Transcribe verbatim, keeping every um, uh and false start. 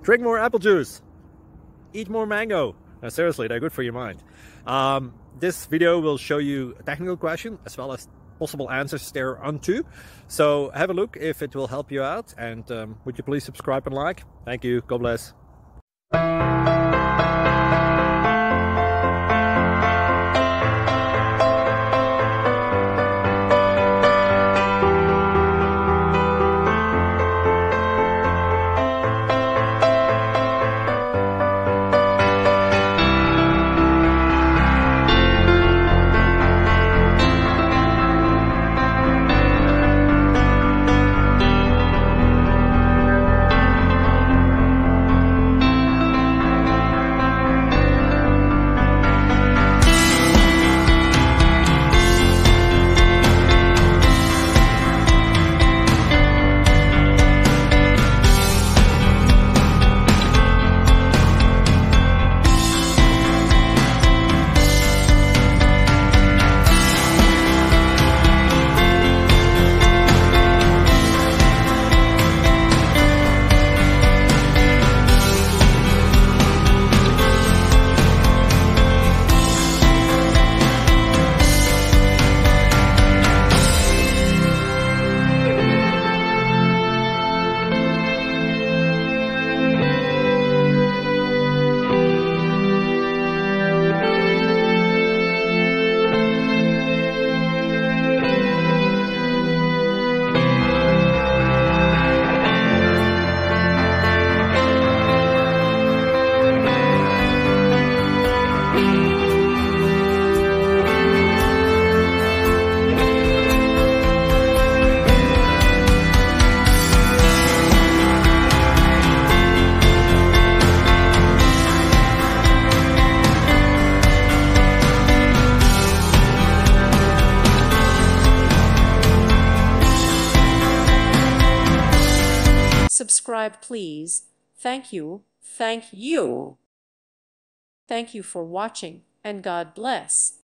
Drink more apple juice. Eat more mango. No, seriously, they're good for your mind. Um, this video will show you a technical question as well as possible answers thereunto. So have a look if it will help you out, and um, would you please subscribe and like? Thank you. God bless. Subscribe, please. Thank you. Thank you. Thank you for watching, and God bless.